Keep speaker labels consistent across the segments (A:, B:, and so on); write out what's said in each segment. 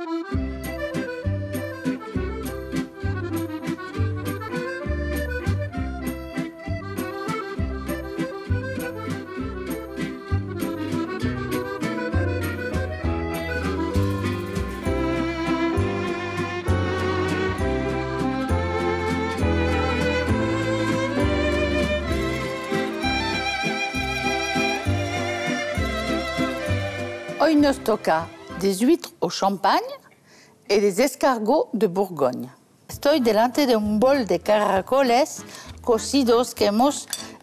A: Hoy nos toca des huîtres au champagne y des escargots de Bourgogne. Estoy delante de un bol de caracoles cocidos que hemos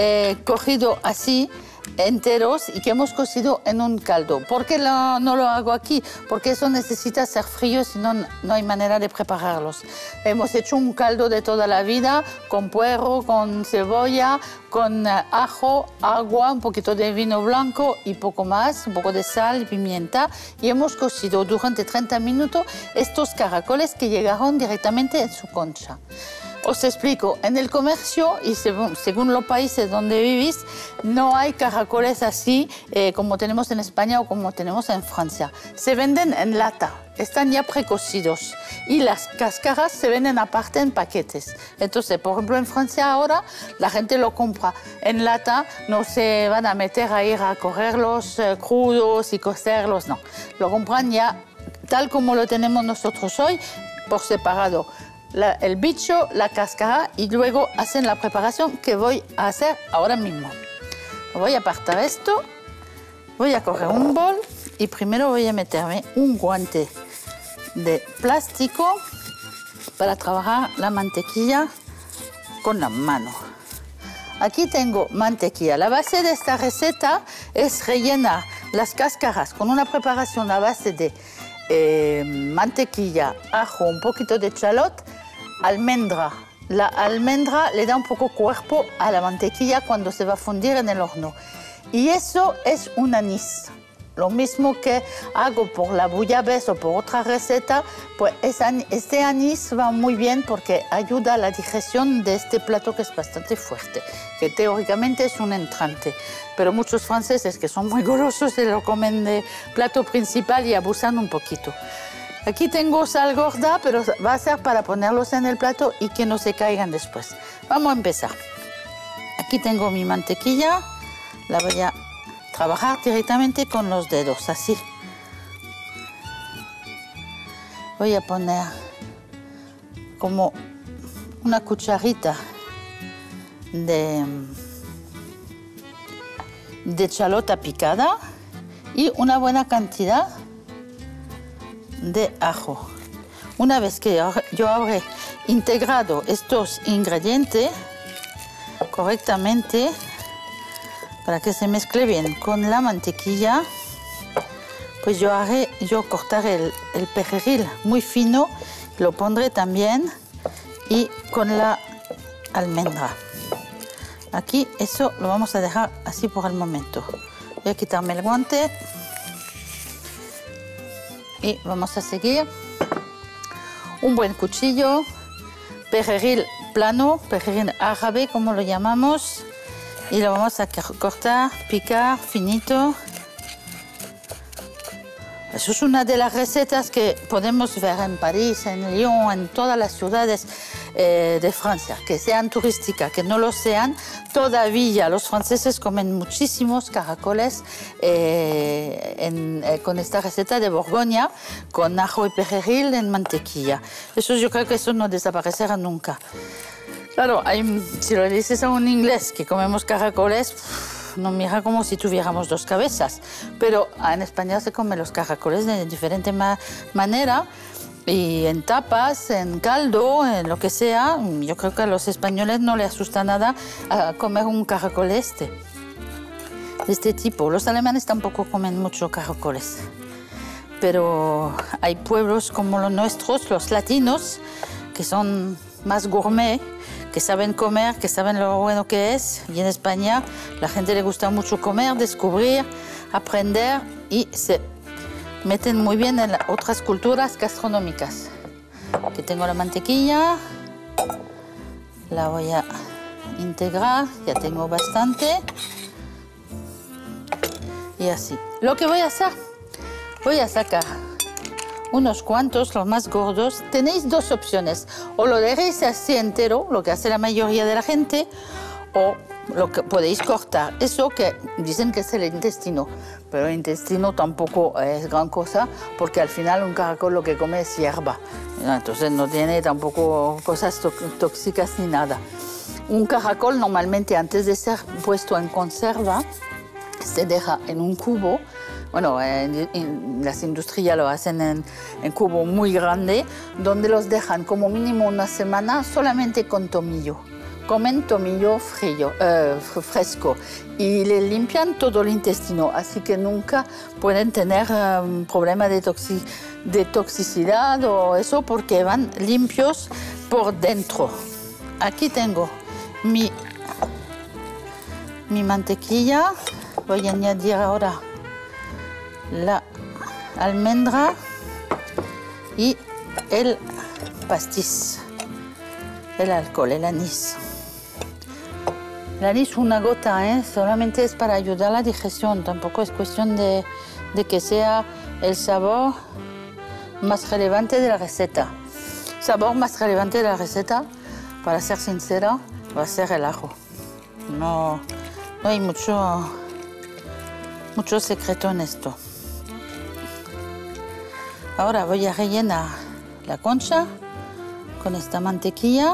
A: cogido así, enteros, y que hemos cocido en un caldo. ¿Por qué no lo hago aquí? Porque eso necesita ser frío, si no, no hay manera de prepararlos. Hemos hecho un caldo de toda la vida, con puerro, con cebolla, con ajo, agua, un poquito de vino blanco y poco más, un poco de sal y pimienta. Y hemos cocido durante 30 minutos estos caracoles que llegaron directamente en su concha. Os explico, en el comercio y según los países donde vivís, no hay caracoles así como tenemos en España o como tenemos en Francia. Se venden en lata, están ya precocidos y las cáscaras se venden aparte en paquetes. Entonces, por ejemplo, en Francia ahora la gente lo compra en lata, no se van a meter a ir a cogerlos crudos y cocerlos, no. Lo compran ya tal como lo tenemos nosotros hoy, por separado. El bicho, la cáscara y luego hacen la preparación que voy a hacer ahora mismo. Voy a apartar esto, voy a coger un bol y primero voy a meterme un guante de plástico para trabajar la mantequilla con la mano. Aquí tengo mantequilla. La base de esta receta es rellenar las cáscaras con una preparación a base de mantequilla, ajo, un poquito de shallot, almendra. La almendra le da un poco cuerpo a la mantequilla cuando se va a fundir en el horno. Y eso es un anís. Lo mismo que hago por la bouillabaisse o por otra receta, pues este anís va muy bien porque ayuda a la digestión de este plato que es bastante fuerte, que teóricamente es un entrante. Pero muchos franceses que son muy golosos se lo comen de plato principal y abusan un poquito. Aquí tengo sal gorda, pero va a ser para ponerlos en el plato y que no se caigan después. Vamos a empezar. Aquí tengo mi mantequilla, la voy a trabajar directamente con los dedos, así. Voy a poner como una cucharita de chalota picada y una buena cantidad de ajo. Una vez que yo habré integrado estos ingredientes correctamente, para que se mezcle bien con la mantequilla, pues yo cortaré el perejil muy fino, lo pondré también y con la almendra. Aquí eso lo vamos a dejar así por el momento. Voy a quitarme el guante y vamos a seguir. Un buen cuchillo, perejil plano, perejil árabe como lo llamamos. Y lo vamos a cortar, picar finito. Eso es una de las recetas que podemos ver en París, en Lyon, en todas las ciudades de Francia, que sean turísticas, que no lo sean. Todavía los franceses comen muchísimos caracoles con esta receta de Borgoña, con ajo y perejil en mantequilla. Yo creo que eso no desaparecerá nunca. Claro, si lo dices a un inglés que comemos caracoles, nos mira como si tuviéramos dos cabezas. Pero en España se comen los caracoles de diferente manera, y en tapas, en caldo, en lo que sea. Yo creo que a los españoles no les asusta nada a comer un caracol de este tipo. Los alemanes tampoco comen mucho caracoles. Pero hay pueblos como los nuestros, los latinos, que son más gourmet, que saben comer, que saben lo bueno que es. Y en España la gente le gusta mucho comer, descubrir, aprender y se meten muy bien en otras culturas gastronómicas. Aquí tengo la mantequilla, la voy a integrar, ya tengo bastante. Y así. Lo que voy a hacer, voy a sacar unos cuantos, los más gordos. Tenéis dos opciones, o lo dejáis así entero, lo que hace la mayoría de la gente, o lo que podéis cortar. Eso que dicen que es el intestino, pero el intestino tampoco es gran cosa, porque al final un caracol lo que come es hierba, entonces no tiene tampoco cosas tóxicas ni nada. Un caracol normalmente antes de ser puesto en conserva se deja en un cubo. Bueno, en las industrias lo hacen en cubo muy grande, donde los dejan como mínimo una semana solamente con tomillo. Comen tomillo fresco y le limpian todo el intestino, así que nunca pueden tener problema de toxicidad o eso, porque van limpios por dentro. Aquí tengo mi mantequilla. Voy a añadir ahora la almendra y el pastis, el alcohol, el anís. El anís una gota, solamente es para ayudar a la digestión, tampoco es cuestión de que sea el sabor más relevante de la receta. El sabor más relevante de la receta, para ser sincera, va a ser el ajo. No hay mucho secreto en esto. Ahora voy a rellenar la concha con esta mantequilla.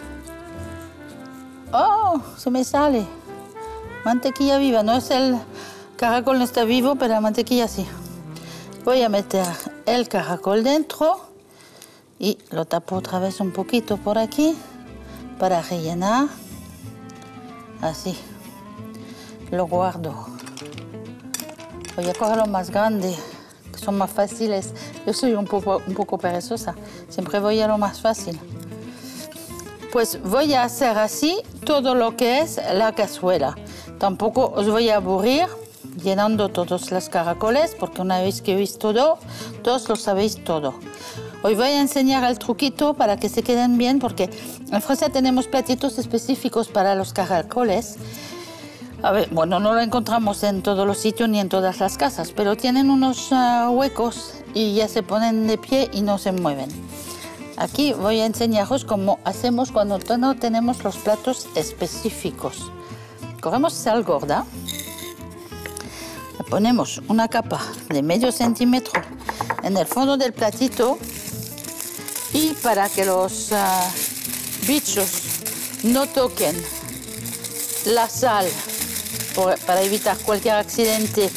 A: ¡Oh! Se me sale. Mantequilla viva. No es el caracol, no está vivo, pero la mantequilla sí. Voy a meter el caracol dentro y lo tapo otra vez un poquito por aquí para rellenar. Así. Lo guardo. Voy a coger lo más grande, que son más fáciles. Yo soy un poco perezosa. Siempre voy a lo más fácil. Pues voy a hacer así todo lo que es la cazuela. Tampoco os voy a aburrir llenando todos los caracoles, porque una vez que veis todo, todos lo sabéis todo. Hoy voy a enseñar el truquito para que se queden bien, porque en Francia tenemos platitos específicos para los caracoles. A ver, bueno, no lo encontramos en todos los sitios ni en todas las casas, pero tienen unos huecos y ya se ponen de pie y no se mueven. Aquí voy a enseñaros cómo hacemos cuando no tenemos los platos específicos. Cogemos sal gorda, le ponemos una capa de medio centímetro en el fondo del platito, y para que los bichos no toquen la sal, para evitar cualquier accidente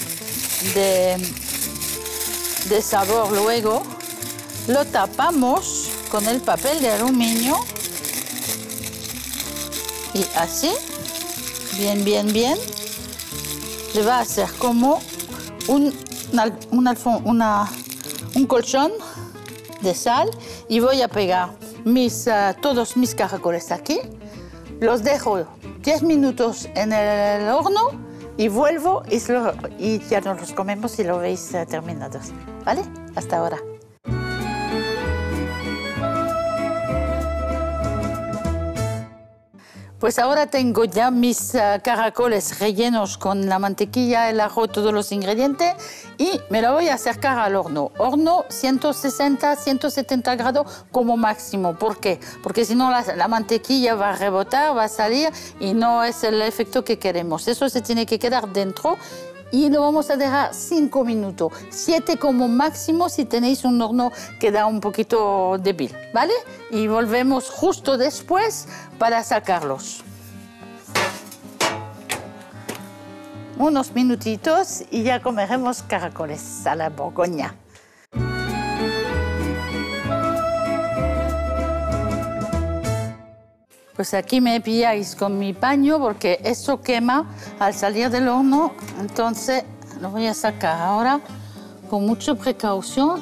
A: de sabor luego, lo tapamos con el papel de aluminio y así, bien, le va a hacer como un colchón de sal, y voy a pegar todos mis caracoles aquí, los dejo 10 minutos en el horno y vuelvo y ya nos los comemos y lo veis terminados, ¿vale? Hasta ahora. Pues ahora tengo ya mis caracoles rellenos con la mantequilla, el ajo, todos los ingredientes, y me lo voy a acercar al horno. Horno 160, 170 grados como máximo. ¿Por qué? Porque si no la mantequilla va a rebotar, va a salir y no es el efecto que queremos. Eso se tiene que quedar dentro. Y lo vamos a dejar 5 minutos, 7 como máximo si tenéis un horno que da un poquito débil, ¿vale? Y volvemos justo después para sacarlos. Unos minutitos y ya comeremos caracoles a la borgoña. Pues aquí me pilláis con mi paño porque eso quema al salir del horno, entonces lo voy a sacar ahora con mucha precaución.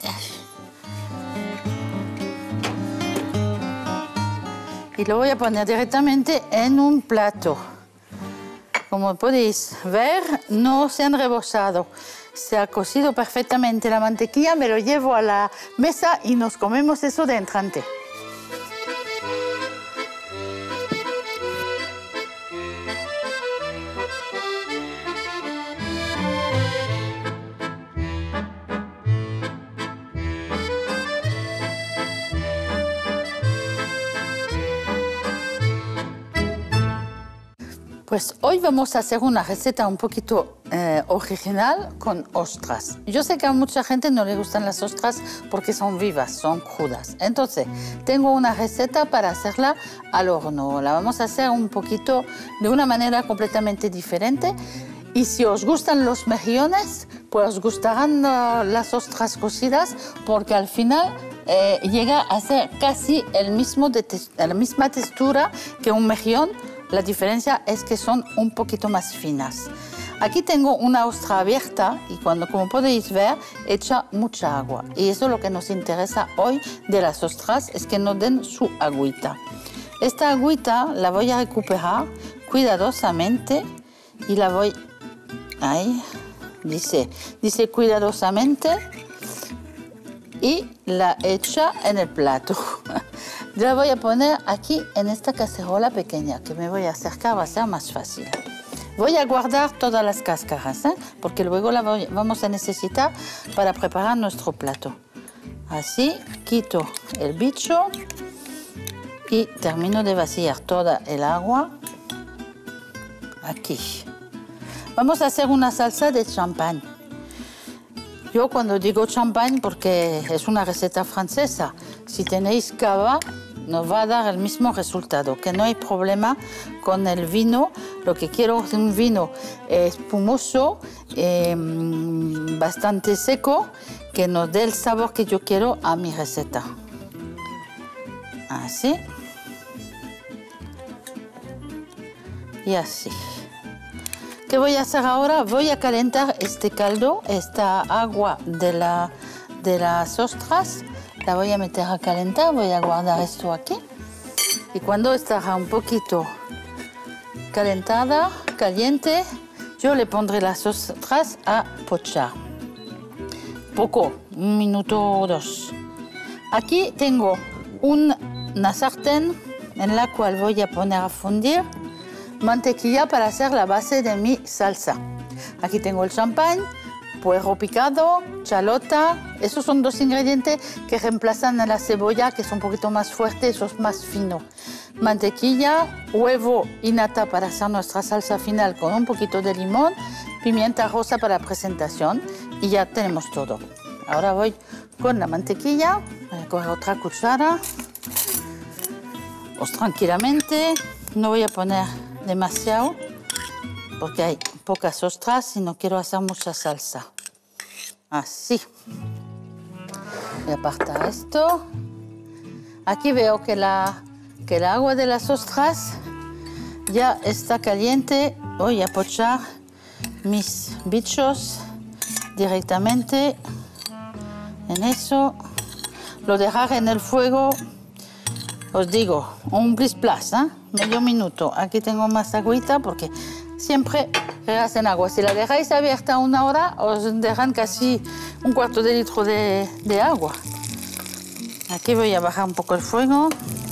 A: Y lo voy a poner directamente en un plato. Como podéis ver, no se han rebozado. Se ha cocido perfectamente la mantequilla, me lo llevo a la mesa y nos comemos eso de entrante. Pues hoy vamos a hacer una receta un poquito original con ostras. Yo sé que a mucha gente no le gustan las ostras porque son vivas, son crudas. Entonces, tengo una receta para hacerla al horno. La vamos a hacer un poquito de una manera completamente diferente. Y si os gustan los mejillones, pues os gustarán las ostras cocidas porque al final llega a ser casi la misma textura que un mejillón. La diferencia es que son un poquito más finas. Aquí tengo una ostra abierta y como podéis ver, echa mucha agua. Y eso es lo que nos interesa hoy de las ostras, es que nos den su agüita. Esta agüita la voy a recuperar cuidadosamente y la voy... Ahí, dice cuidadosamente y la echa en el plato. La voy a poner aquí en esta cacerola pequeña que me voy a acercar, va a ser más fácil. Voy a guardar todas las cáscaras, porque luego la vamos a necesitar para preparar nuestro plato. Así quito el bicho y termino de vaciar toda el agua aquí. Vamos a hacer una salsa de champán. Yo cuando digo champán porque es una receta francesa, si tenéis cava nos va a dar el mismo resultado, que no hay problema con el vino. Lo que quiero es un vino espumoso, bastante seco, que nos dé el sabor que yo quiero a mi receta. Así. Y así. ¿Qué voy a hacer ahora? Voy a calentar este caldo, esta agua de las ostras. La voy a meter a calentar, voy a guardar esto aquí. Y cuando estará un poquito calentada, caliente, yo le pondré las ostras a pochar. Poco, 1 minuto o 2. Aquí tengo una sartén en la cual voy a poner a fundir mantequilla para hacer la base de mi salsa. Aquí tengo el champán, puerro picado, chalota. Esos son 2 ingredientes que reemplazan a la cebolla, que es un poquito más fuerte, eso es más fino. Mantequilla, huevo y nata para hacer nuestra salsa final con un poquito de limón, pimienta rosa para presentación y ya tenemos todo. Ahora voy con la mantequilla, voy a coger otra cuchara. Pues tranquilamente, no voy a poner demasiado porque hay pocas ostras y no quiero hacer mucha salsa. Así. Voy a apartar esto. Aquí veo que el agua de las ostras ya está caliente. Voy a pochar mis bichos directamente en eso. Lo dejaré en el fuego, os digo, un plis-plas, medio minuto. Aquí tengo más agüita porque siempre rehacen agua. Si la dejáis abierta 1 hora, os dejan casi 1/4 de litro de agua. Aquí voy a bajar un poco el fuego.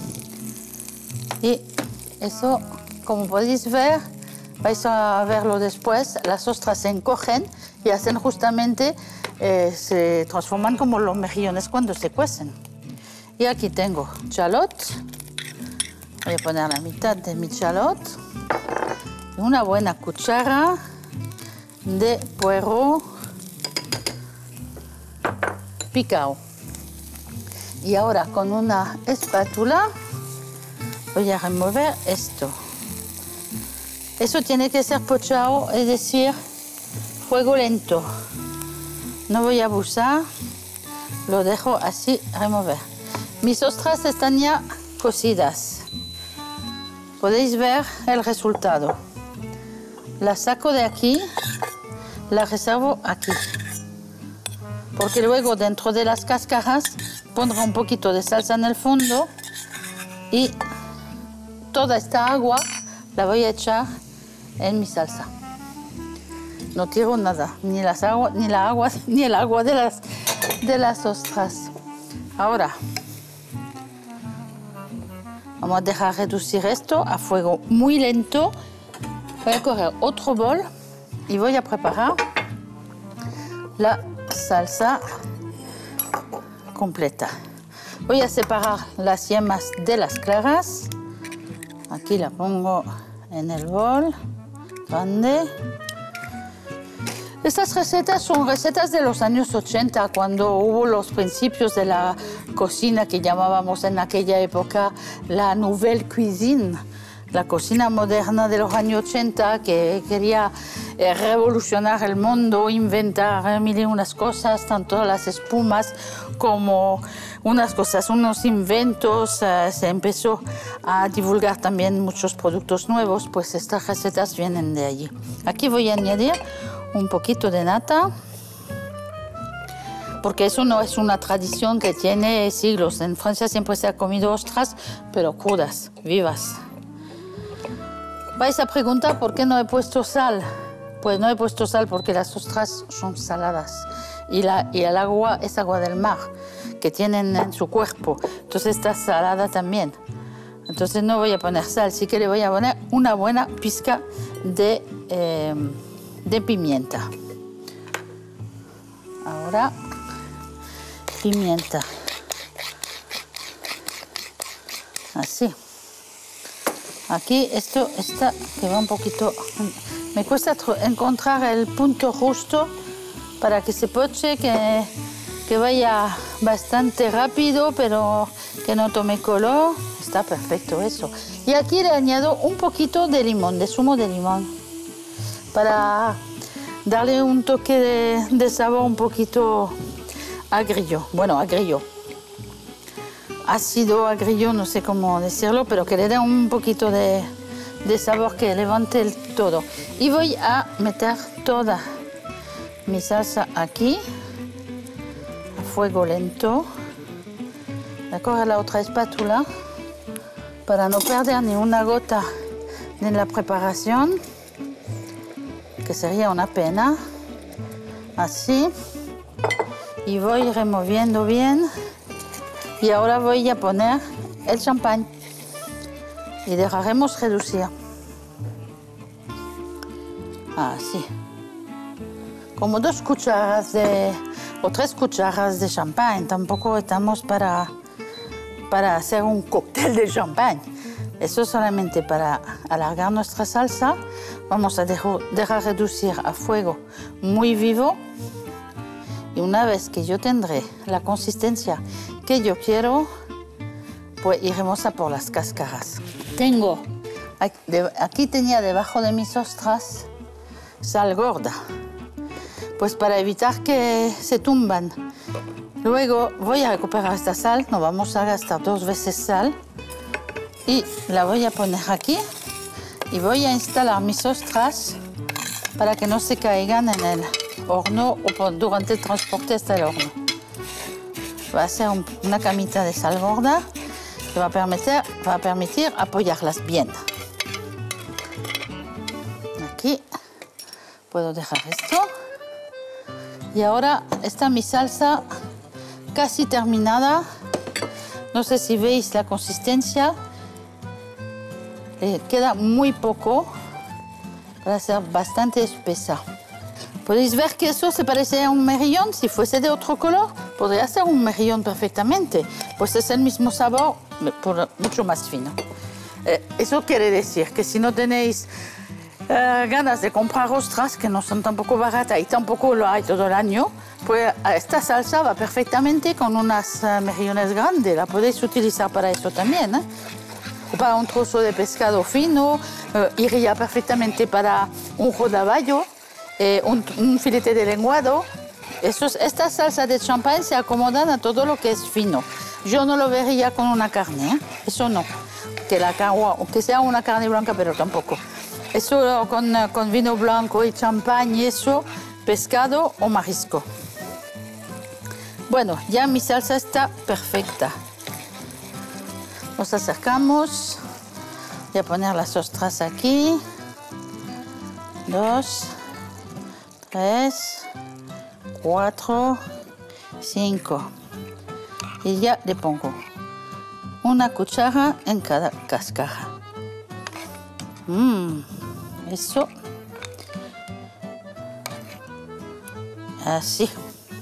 A: Y eso, como podéis ver, vais a verlo después, las ostras se encogen y hacen justamente, se transforman como los mejillones cuando se cuecen. Y aquí tengo chalot. Voy a poner la mitad de mi chalot. Una buena cuchara de puerro picado. Y ahora con una espátula voy a remover esto. Eso tiene que ser pochado, es decir, fuego lento. No voy a abusar, lo dejo así remover. Mis ostras están ya cocidas. Podéis ver el resultado. La saco de aquí, la reservo aquí. Porque luego dentro de las cáscaras pondré un poquito de salsa en el fondo y toda esta agua la voy a echar en mi salsa. No tiro nada, ni el agua de las ostras. Ahora vamos a dejar reducir esto a fuego muy lento. Voy a coger otro bol y voy a preparar la salsa completa. Voy a separar las yemas de las claras. Aquí la pongo en el bol. grande. Estas recetas son recetas de los años 80, cuando hubo los principios de la cocina que llamábamos en aquella época la Nouvelle Cuisine, la cocina moderna de los años 80 que quería revolucionar el mundo, inventar mil y unas cosas, tanto las espumas como unas cosas, unos inventos. Se empezó a divulgar también muchos productos nuevos, pues estas recetas vienen de allí. Aquí voy a añadir un poquito de nata, porque eso no es una tradición que tiene siglos. En Francia siempre se ha comido ostras, pero crudas, vivas. Vais a preguntar por qué no he puesto sal. Pues no he puesto sal porque las ostras son saladas y el agua es agua del mar que tienen en su cuerpo, entonces está salada también. Entonces no voy a poner sal, sí que le voy a poner una buena pizca de pimienta. Ahora, pimienta. Así. Aquí esto está que va un poquito. Me cuesta encontrar el punto justo para que se poche, que vaya bastante rápido, pero que no tome color. Está perfecto eso. Y aquí le añado un poquito de limón, de zumo de limón, para darle un toque de sabor un poquito agrio. Bueno, agrio. Ácido, agrio, no sé cómo decirlo, pero que le dé un poquito de sabor, que levante el todo. Y voy a meter toda mi salsa aquí, a fuego lento. Voy a coger la otra espátula para no perder ni una gota en la preparación, que sería una pena. Así. Y voy removiendo bien. Y ahora voy a poner el champán y dejaremos reducir. Así. Como 2 cucharadas o 3 cucharadas de champán. Tampoco estamos para hacer un cóctel de champán. Eso solamente para alargar nuestra salsa. Vamos a dejar reducir a fuego muy vivo. Y una vez que yo tendré la consistencia que yo quiero, pues iremos a por las cáscaras. Aquí tenía debajo de mis ostras sal gorda, pues para evitar que se tumban. Luego voy a recuperar esta sal, no vamos a gastar 2 veces sal, y la voy a poner aquí y voy a instalar mis ostras para que no se caigan en el horno o durante el transporte hasta el horno. Va a ser una camita de sal gorda que va a permitir apoyarlas bien. Aquí puedo dejar esto. Y ahora está mi salsa casi terminada. No sé si veis la consistencia. Queda muy poco para ser bastante espesa. Podéis ver que eso se parece a un mejillón. Si fuese de otro color, podría ser un mejillón perfectamente. Pues es el mismo sabor, pero mucho más fino. Eso quiere decir que si no tenéis ganas de comprar ostras, que no son tampoco baratas y tampoco lo hay todo el año, pues esta salsa va perfectamente con unas mejillones grandes. La podéis utilizar para eso también, ¿eh? O para un trozo de pescado fino, iría perfectamente para un rodaballo. Un filete de lenguado. Esta salsa de champán se acomodan a todo lo que es fino. Yo no lo vería con una carne, ¿eh? Eso no. Que sea una carne blanca, pero tampoco. Eso con vino blanco y champán y eso, pescado o marisco. Bueno, ya mi salsa está perfecta. Nos acercamos. Voy a poner las ostras aquí. 2, 3, 4, 5. Y ya le pongo una cuchara en cada cáscara. Eso. Así.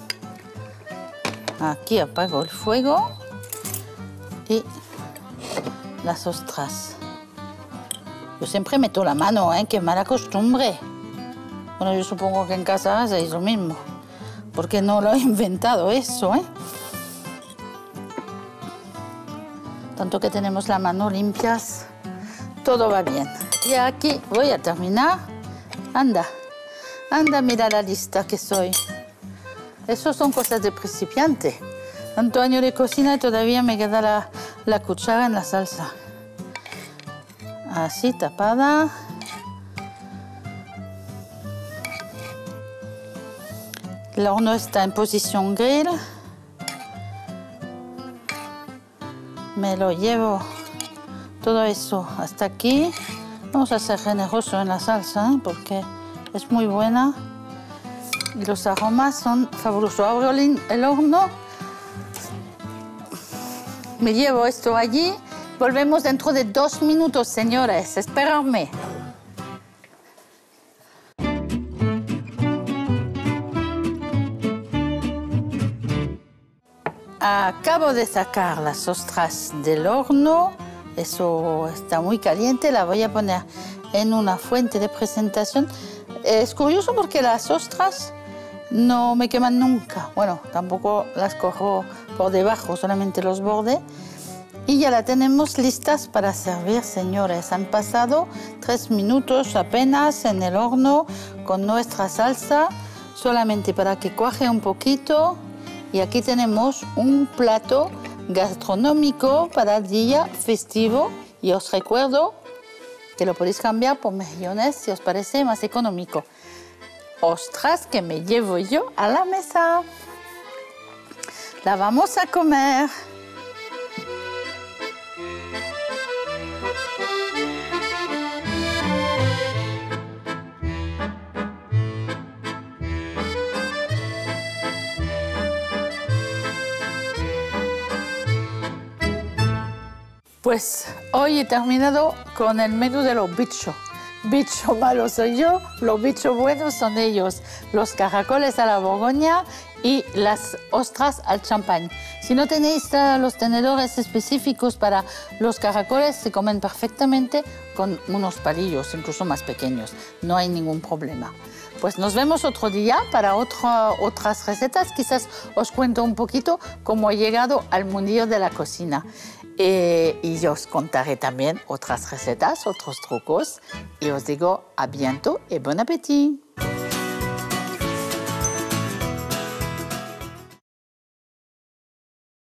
A: Aquí apago el fuego y las ostras. Yo siempre meto la mano, qué mala costumbre. Bueno, yo supongo que en casa hacéis lo mismo, porque no lo he inventado eso, Tanto que tenemos las manos limpias, todo va bien. Y aquí voy a terminar. Anda, mira la lista que soy. Eso son cosas de principiante. Tanto año de cocina y todavía me queda la cuchara en la salsa. Así, tapada. El horno está en posición grill. Me lo llevo todo eso hasta aquí. Vamos a ser generosos en la salsa, porque es muy buena. Y los aromas son fabulosos. Abro el horno. Me llevo esto allí. Volvemos dentro de 2 minutos, señores. Esperadme. Acabo de sacar las ostras del horno. Eso está muy caliente. La voy a poner en una fuente de presentación. Es curioso porque las ostras no me queman nunca. Bueno, tampoco las cojo por debajo, solamente los bordes. Y ya la tenemos listas para servir, señores. Han pasado 3 minutos apenas en el horno con nuestra salsa, solamente para que cuaje un poquito. Y aquí tenemos un plato gastronómico para el día festivo. Y os recuerdo que lo podéis cambiar por mejillones si os parece más económico. Ostras que me llevo yo a la mesa. La vamos a comer. Pues hoy he terminado con el menú de los bichos. Bicho malo soy yo, los bichos buenos son ellos. Los caracoles a la Borgoña y las ostras al champán. Si no tenéis los tenedores específicos para los caracoles, se comen perfectamente con unos palillos, incluso más pequeños. No hay ningún problema. Pues nos vemos otro día para otras recetas. Quizás os cuento un poquito cómo he llegado al mundillo de la cocina. Y yo os contaré también otras recetas, otros trucos. Y os digo a bientôt y buen apetito.